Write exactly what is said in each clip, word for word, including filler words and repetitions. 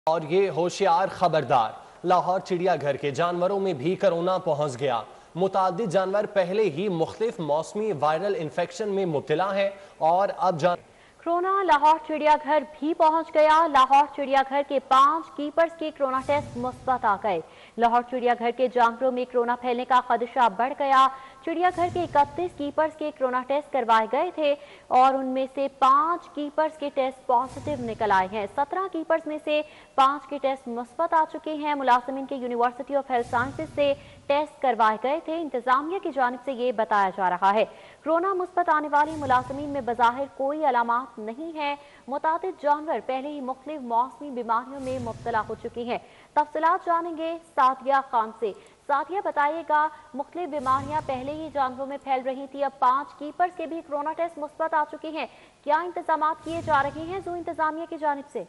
और ये होशियार खबरदार, लाहौर चिड़ियाघर के जानवरों में भी कोरोना पहुंच गया। मुतादिद जानवर पहले ही मुख्तलिफ मौसमी वायरल इन्फेक्शन में मुब्तला है और अब जान कोरोना लाहौर चिड़ियाघर भी पहुंच गया। लाहौर चिड़ियाघर के पांच कीपर्स के कोरोना टेस्ट मुस्बत आ गए। लाहौर चिड़ियाघर के जानवरों में कोरोना फैलने का खदशा बढ़ गया। चिड़ियाघर के इकतीस कीपर्स के कोरोना टेस्ट करवाए गए थे और उनमें से पांच कीपर्स के टेस्ट पॉजिटिव निकल आए हैं। सत्रह कीपर्स में से पांच के टेस्ट मुस्बत आ चुके हैं। मुलाजिमीन के यूनिवर्सिटी ऑफ हेल्थ साइंसेज से टेस्ट करवाए गए थे। इंतजामिया की जानिब से ये बताया जा रहा है कोरोना मुस्बत आने वाली मुलाजिमीन में बज़ाहिर कोई अलामात नहीं है। मुतादिद जानवर पहले ही मुख्तलिफ मौसमी बीमारियों में मुब्तला हो चुकी हैं। तफसीलात जानेंगे सादिया खान से। सादिया, बताइएगा, मुख्तलिफ बीमारियां पहले ही जानवरों में फैल रही थी, अब पांच कीपर्स के भी कोरोना टेस्ट मुस्बत आ चुके हैं। क्या इंतजाम किए जा रहे हैं जू इंतजामिया की जानिब से?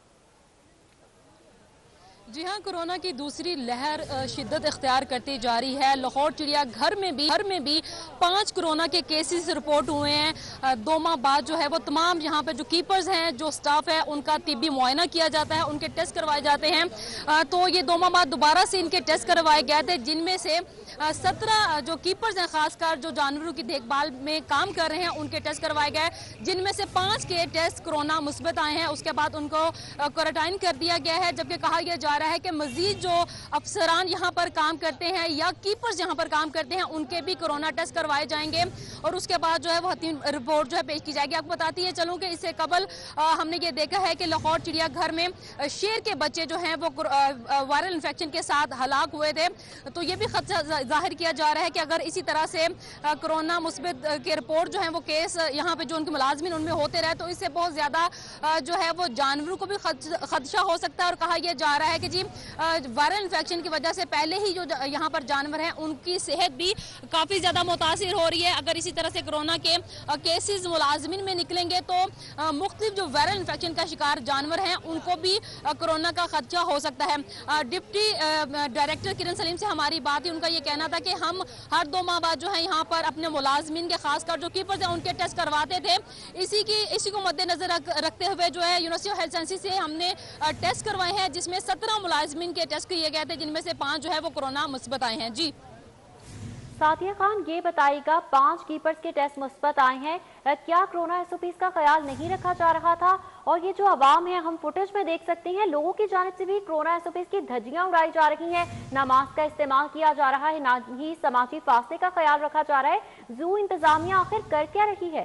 जी हाँ, कोरोना की दूसरी लहर शिद्दत इख्तियार करती जा रही है। लाहौर चिड़ियाघर में भी घर में भी पांच कोरोना के केसेस रिपोर्ट हुए हैं। दो माह बाद जो है वो तमाम यहाँ पे जो कीपर्स हैं, जो स्टाफ है, उनका तिब्बी मुआयना किया जाता है, उनके टेस्ट करवाए जाते हैं। तो ये दो माह बाद दोबारा से इनके टेस्ट करवाए गए थे, जिनमें से सत्रह जो कीपर्स हैं, खासकर जो जानवरों की देखभाल में काम कर रहे हैं, उनके टेस्ट करवाए गए, जिनमें से पाँच के टेस्ट कोरोना मुस्बत आए हैं। उसके बाद उनको क्वारंटाइन कर दिया गया है, जबकि कहा यह जा रहा है कि मजीद जो अफसरान यहाँ पर काम करते हैं या कीपर्स यहाँ पर काम करते हैं, उनके भी कोरोना टेस्ट करवाए जाएंगे और उसके बाद जो है वो हतीम रिपोर्ट जो है पेश की जाएगी। आपको बताती है चलूँ कि इससे कबल हमने ये देखा है कि लाहौर चिड़ियाघर में शेर के बच्चे जो हैं वो वायरल इन्फेक्शन के साथ हलाक हुए थे। तो ये भी खदशा जाहिर किया जा रहा है कि अगर इसी तरह से कोरोना मुस्बत के रिपोर्ट जो है वो केस यहाँ पे जो उनके मुलाजमीन उनमें होते रहे, तो इससे बहुत ज़्यादा जो है वो जानवरों को भी खदशा हो सकता है। और कहा यह जा रहा है कि जी वायरल इन्फेक्शन की वजह से पहले ही जो यहाँ पर जानवर हैं उनकी सेहत भी काफ़ी ज़्यादा मुतासिर हो रही है। अगर इसी तरह से कोरोना के केसेस मुलाजमीन में निकलेंगे तो मुख्तलिफ जो वायरल इन्फेक्शन का शिकार जानवर हैं उनको भी कोरोना का खदशा हो सकता है। डिप्टी डायरेक्टर किरण सलीम से हमारी बात है, उनका ये कहना था कि हम हर दो माह बाद जो है यहाँ पर अपने मुलाजमीन के खासकर जो कीपर्स हैं उनके टेस्ट करवाते थे। इसी की इसी को मद्देनजर रखते हुए जो है यूनिवर्सिटी ऑफ हेल्थ साइंसेज से हमने टेस्ट करवाए हैं, जिसमें सत्रह मुलाजमीन के टेस्ट किए गए थे, जिनमें से पांच जो है वो कोरोना मुस्बत आए हैं। जी सादिया खान, ये बताइएगा, पांच कीपर्स के टेस्ट मुस्बत आए हैं, क्या कोरोना एसओपीज का ख्याल नहीं रखा जा रहा था? और ये जो आवाम है, हम फुटेज में देख सकते हैं, लोगों की जानिब से भी कोरोना एसओपीज की धज्जियां उड़ाई जा रही हैं, ना मास्क का इस्तेमाल किया जा रहा है, ना ही समाजी फासले का ख्याल रखा जा रहा है। जू इंतजामिया आखिर कर क्या रही है?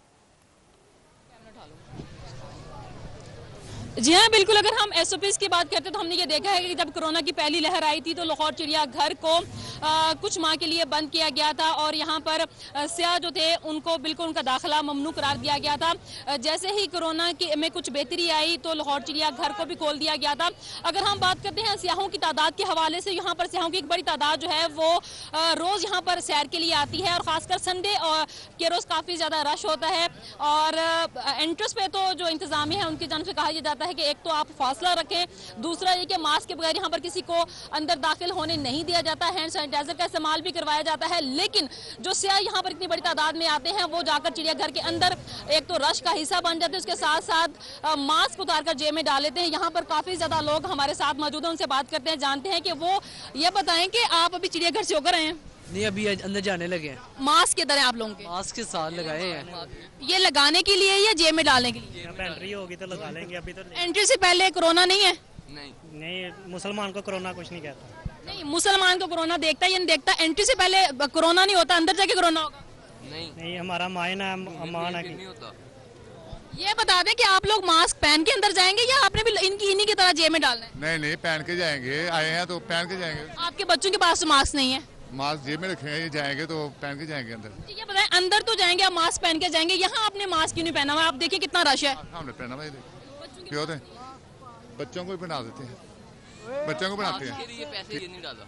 जी हाँ, बिल्कुल। अगर हम एसओपीज़ की बात करते हैं तो हमने ये देखा है कि जब कोरोना की पहली लहर आई थी तो लाहौर चिड़ियाघर को आ, कुछ माह के लिए बंद किया गया था और यहाँ पर सयाह जो थे उनको बिल्कुल उनका दाखिला ममनू करार दिया गया था। जैसे ही कोरोना की में कुछ बेहतरी आई तो लाहौर चिड़ियाघर को भी खोल दिया गया था। अगर हम बात करते हैं सयाहों की तादाद के हवाले से, यहाँ पर सयाहों की एक बड़ी तादाद जो है वो रोज़ यहाँ पर सैर के लिए आती है और ख़ासकर संडे और के रोज़ काफ़ी ज़्यादा रश होता है। और एंट्रेंस पे तो जो इंतज़ामिया है उनकी जानिब से कहा जाता है कि एक तो आप फासला रखें, दूसरा ये कि मास्क के बगैर यहाँ पर किसी को अंदर दाखिल होने नहीं दिया जाता, हैंड सैनिटाइजर का इस्तेमाल भी करवाया जाता है। लेकिन जो सयाह यहाँ पर इतनी बड़ी तादाद में आते हैं वो जाकर चिड़ियाघर के अंदर एक तो रश का हिस्सा बन जाते हैं, उसके साथ साथ मास्क उतार कर जेब में डाल लेते हैं। यहाँ पर काफ़ी ज़्यादा लोग हमारे साथ मौजूद हैं, उनसे बात करते हैं, जानते हैं कि वो ये बताएं कि आप अभी चिड़ियाघर से होकर आए हैं? नहीं, अभी अंदर जाने लगे हैं। मास्क किधर है आप लोगों के? मास्क के साथ लगाए हैं। ये लगाने के लिए या जेब में डालने के लिए? एंट्री होगी तो लगा लेंगे, अभी तो एंट्री से पहले कोरोना नहीं है? नहीं नहीं, मुसलमान को कोरोना कुछ नहीं कहता। नहीं, मुसलमान को कोरोना देखता है या नहीं देखता? एंट्री से पहले कोरोना नहीं होता, अंदर जाके कोरोना होगा? नहीं नहीं, हमारा मायना अमान है। नहीं होता। ये बता दें कि आप लोग मास्क पहन के अंदर जाएंगे या आपने भी इनकी इन्हीं की तरह जेब में डालना है? नहीं नहीं, पहन के जाएंगे, आए हैं तो पहन के जाएंगे। आपके बच्चों के पास तो मास्क नहीं है? मास्क जेब में रखेंगे, ये जाएंगे तो पहन के जाएंगे अंदर। ये बताएं, अंदर तो जाएंगे आप मास्क पहन के जाएंगे, यहाँ आपने मास्क क्यों नहीं पहना हुआ? आप देखिए कितना रश है। हमने पहना हुआ, क्यों होते हैं, बच्चों को भी बना देते हैं, बच्चों को बनाते हैं। पैसे ये नहीं डाला।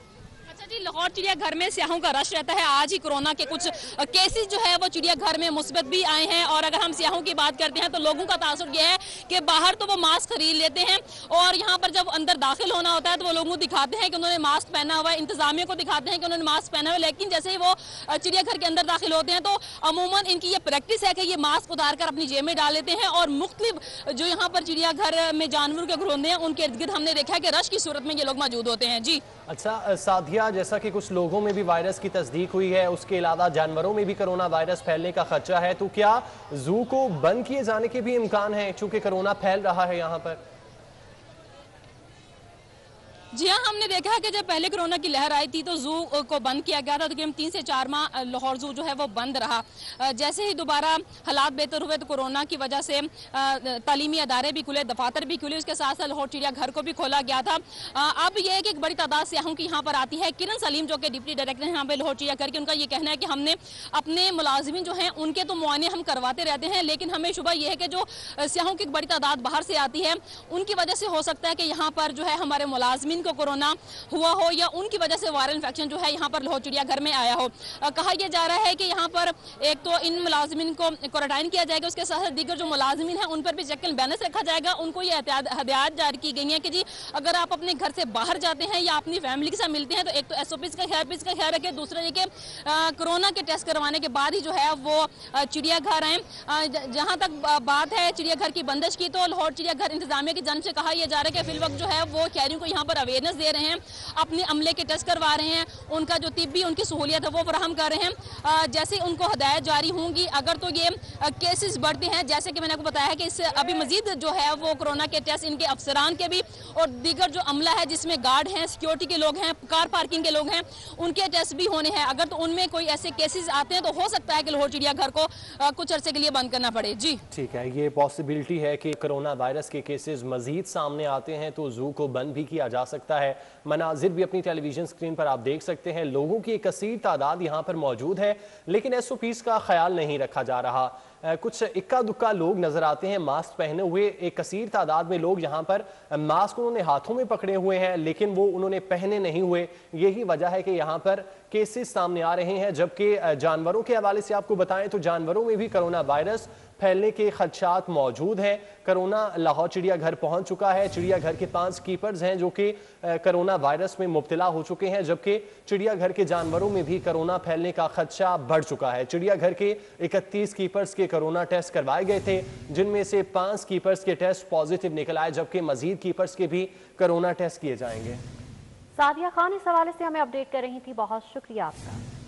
अच्छा जी, लाहौर चिड़ियाघर में स्याहों का रश रहता है। आज ही कोरोना के कुछ केसेस जो है वो चिड़ियाघर में मुस्बत भी आए हैं। और अगर हम स्याहों की बात करते हैं तो लोगों का तासुर यह है कि बाहर तो वो मास्क खरीद लेते हैं और यहाँ पर जब अंदर दाखिल होना होता है तो वो लोगों को दिखाते हैं कि उन्होंने मास्क पहना हुआ है, इंतजामिया को दिखाते हैं कि उन्होंने मास्क पहना हुआ है, लेकिन जैसे ही वो चिड़ियाघर के अंदर दाखिल होते हैं तो अमूमन इनकी ये प्रैक्टिस है कि ये मास्क उतार कर अपनी जेब में डाल लेते हैं। और मुख्तलिफ जो यहाँ पर चिड़ियाघर में जानवरों के घरौंदे हैं उनके इर्द गिर्द हमने देखा है कि रश की सूरत में ये लोग मौजूद होते हैं। जी अच्छा सादिया, जैसा कि कुछ लोगों में भी वायरस की तस्दीक हुई है, उसके अलावा जानवरों में भी कोरोना वायरस फैलने का खदशा है, तो क्या जू को बंद किए जाने के भी इम्कान है चूंकि कोरोना फैल रहा है यहाँ पर? जी हाँ, हमने देखा है कि जब पहले कोरोना की लहर आई थी तो जू को बंद किया गया था। तकरीबन तीन से चार माह लाहौर जू जो है वो बंद रहा। जैसे ही दोबारा हालात बेहतर हुए तो कोरोना की वजह से तालीमी अदारे भी खुले, दफातर भी खुले, उसके साथ साथ लाहौर चिड़ियाघर को भी खोला गया था। अब यह है कि एक बड़ी तादाद सयाहों की यहाँ पर आती है। किरण सलीम जो कि डिप्टी डायरेक्टर हैं यहाँ पर लाहौर चिड़ियाघर के, उनका ये कहना है कि हमने अपने मुलाजिमीन जो हैं उनके तो मुआयने हम करवाते रहते हैं, लेकिन हमें शुबा यह है कि जो सयाहों की एक बड़ी तादाद बाहर से आती है उनकी वजह से हो सकता है कि यहाँ पर जो है हमारे मुलाजिमीन को कोरोना हुआ हो या उनकी वजह से वायरल इन्फेक्शन जो है यहाँ पर लाहौर चिड़ियाघर में आया हो। आ, कहा यह जा रहा है कि यहाँ पर एक तो इन मुलाजिमीन को क्वारंटाइन किया जाएगा, उसके साथ दीगर जो मुलाजिमीन हैं उन पर भी चेक एंड बैलेंस रखा जाएगा। उनको ये हदायत जारी की गई है कि जी अगर आप अपने घर से बाहर जाते हैं या अपनी फैमिली के साथ मिलते हैं तो एक तो एस ओ पी का ख्याल का ख्याल रखें, दूसरा ये कि कोरोना के टेस्ट करवाने के बाद ही जो है वो चिड़ियाघर आए। जहाँ तक बात है चिड़ियाघर की बंदिश की तो लाहौर चिड़ियाघर इंतजामिया की जानिब से कहा यह जा रहा है कि फिल वक्त जो है वो खैरियों को यहाँ पर अवेयरनेस दे रहे हैं, अपने अमले के टेस्ट करवा रहे हैं, उनका जो तिब्बी उनकी सहूलियत है वो फराहम कर रहे हैं। जैसे उनको हदायत जारी होंगी अगर तो ये केसेस बढ़ते हैं, जैसे कि मैंने आपको बताया है कि इससे अभी मजीद जो है वो कोरोना के टेस्ट इनके अफसरान के भी और दीगर जो अमला है जिसमें गार्ड हैं, सिक्योरिटी के लोग हैं, कार पार्किंग के लोग हैं, उनके टेस्ट भी होने हैं। अगर तो उनमें कोई ऐसे केसेस आते हैं तो हो सकता है कि लाहौर चिड़ियाघर को कुछ अरसे के लिए बंद करना पड़े। जी ठीक है, ये पॉसिबिलिटी है कि कोरोना वायरस के केसेस मजीद सामने आते हैं तो जू को बंद भी किया जा सकता है। मनाजिर भी अपनी टेलीविजन स्क्रीन पर आप देख सकते हैं, लोगों की एक कसीर तादाद यहाँ पर मौजूद है, लेकिन एस ओ पीज़ का ख्याल नहीं रखा जा रहा। कुछ इक्का दुक्का लोग नजर आते हैं मास्क पहने हुए, एक कसीर तादाद में लोग यहाँ पर मास्क उन्होंने हाथों में पकड़े हुए हैं लेकिन वो उन्होंने पहने नहीं हुए। यही वजह है कि यहाँ पर केसेस सामने आ रहे हैं। जबकि जानवरों के हवाले से आपको बताएं तो जानवरों में भी कोरोना वायरस फैलने के खदशात मौजूद हैं। कोरोना लाहौर चिड़ियाघर पहुंच चुका है। चिड़ियाघर के पांच कीपर्स हैं जो कि कोरोना वायरस में मुब्तला हो चुके हैं, जबकि चिड़ियाघर के जानवरों में भी कोरोना फैलने का खदशा बढ़ चुका है। चिड़ियाघर के इकतीस कीपर्स के कोरोना टेस्ट करवाए गए थे, जिनमें से पांच कीपर्स के टेस्ट पॉजिटिव निकल आए, जबकि मजीद कीपर्स के भी कोरोना टेस्ट किए जाएंगे। सादिया खान इस हवाले से हमें अपडेट कर रही थी, बहुत शुक्रिया आपका।